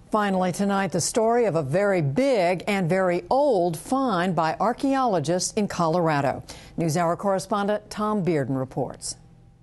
Finally tonight, the story of a very big and very old find by archaeologists in Colorado. NewsHour correspondent Tom Bearden reports.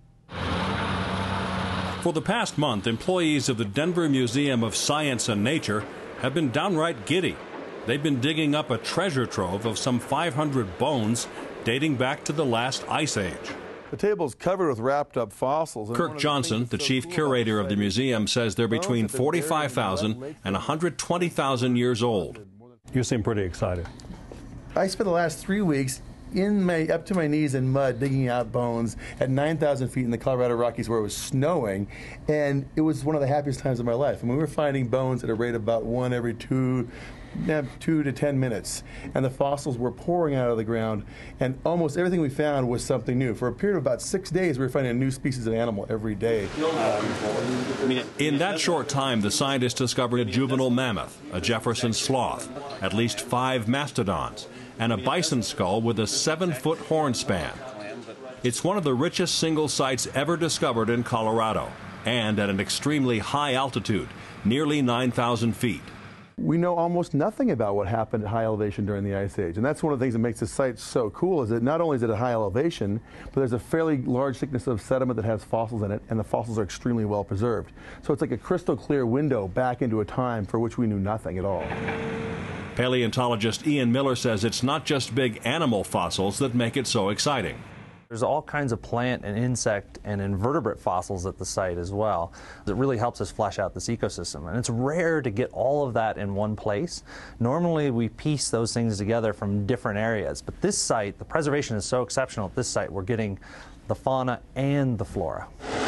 For the past month, employees of the Denver Museum of Science and Nature have been downright giddy. They've been digging up a treasure trove of some 500 bones dating back to the last ice age. The table is covered with wrapped up fossils. Kirk Johnson, the chief curator of the museum, says they're between 45,000 and 120,000 years old. You seem pretty excited. I spent the last 3 weeks up to my knees in mud digging out bones at 9,000 feet in the Colorado Rockies where it was snowing, and it was one of the happiest times of my life. And we were finding bones at a rate of about one every 2 to 10 minutes, and the fossils were pouring out of the ground, and almost everything we found was something new. For a period of about 6 days, we were finding a new species of animal every day. In that short time, the scientists discovered a juvenile mammoth, a Jefferson sloth, at least 5 mastodons, and a bison skull with a 7-foot horn span. It's one of the richest single sites ever discovered in Colorado, and at an extremely high altitude, nearly 9,000 feet. We know almost nothing about what happened at high elevation during the Ice Age, and that's one of the things that makes this site so cool, is that not only is it at high elevation, but there's a fairly large thickness of sediment that has fossils in it, and the fossils are extremely well preserved. So it's like a crystal clear window back into a time for which we knew nothing at all. Paleontologist Ian Miller says it's not just big animal fossils that make it so exciting. There's all kinds of plant and insect and invertebrate fossils at the site as well. It really helps us flesh out this ecosystem, and it's rare to get all of that in one place. Normally we piece those things together from different areas, but this site, the preservation is so exceptional at this site, we're getting the fauna and the flora.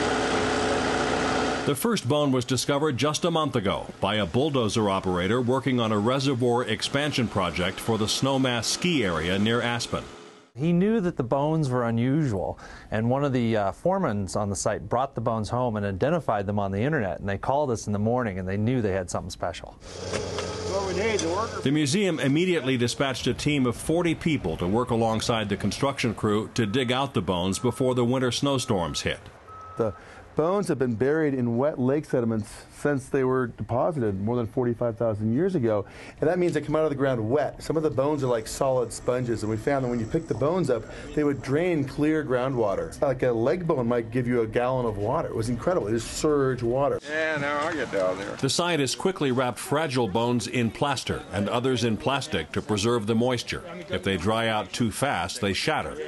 The first bone was discovered just a month ago by a bulldozer operator working on a reservoir expansion project for the Snowmass ski area near Aspen. He knew that the bones were unusual, and one of the foremen on the site brought the bones home and identified them on the internet, and they called us in the morning and they knew they had something special. The museum immediately dispatched a team of 40 people to work alongside the construction crew to dig out the bones before the winter snowstorms hit. The bones have been buried in wet lake sediments since they were deposited more than 45,000 years ago, and that means they come out of the ground wet. Some of the bones are like solid sponges, and we found that when you pick the bones up, they would drain clear groundwater. Like a leg bone might give you a gallon of water. It was incredible. It just surged water. Yeah, now I'll get down there. The scientists quickly wrapped fragile bones in plaster and others in plastic to preserve the moisture. If they dry out too fast, they shatter.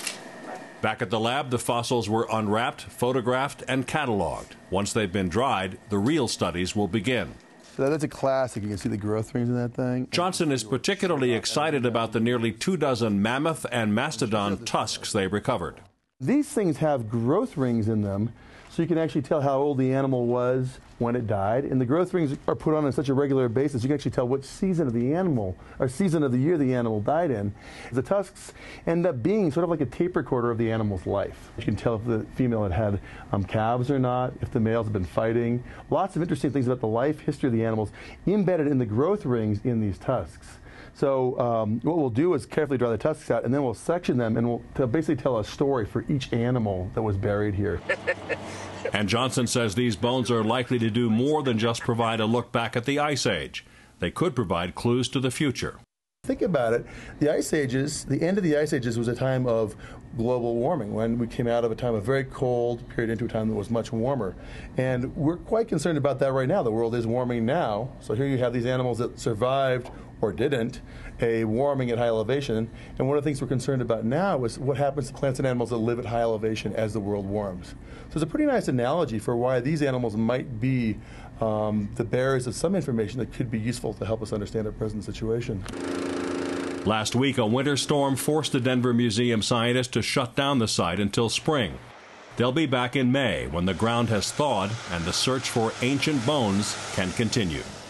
Back at the lab, the fossils were unwrapped, photographed, and cataloged. Once they've been dried, the real studies will begin. So that's a classic. You can see the growth rings in that thing. Johnson is particularly excited about the nearly 24 mammoth and mastodon tusks they recovered. These things have growth rings in them, so you can actually tell how old the animal was when it died. And the growth rings are put on such a regular basis, you can actually tell which season of the animal, or season of the year the animal died in. The tusks end up being sort of like a tape recorder of the animal's life. You can tell if the female had calves or not, if the males have been fighting. Lots of interesting things about the life history of the animals embedded in the growth rings in these tusks. So what we'll do is carefully draw the tusks out, and then we'll section them, and we'll basically tell a story for each animal that was buried here. And Johnson says these bones are likely to do more than just provide a look back at the Ice Age. They could provide clues to the future. Think about it. The Ice Ages, the end of the Ice Ages was a time of global warming, when we came out of a time of very cold period into a time that was much warmer. And we're quite concerned about that right now. The world is warming now. So here you have these animals that survived or didn't a warming at high elevation. And one of the things we're concerned about now is what happens to plants and animals that live at high elevation as the world warms. So it's a pretty nice analogy for why these animals might be the bearers of some information that could be useful to help us understand our present situation. Last week, a winter storm forced the Denver Museum scientists to shut down the site until spring. They'll be back in May when the ground has thawed and the search for ancient bones can continue.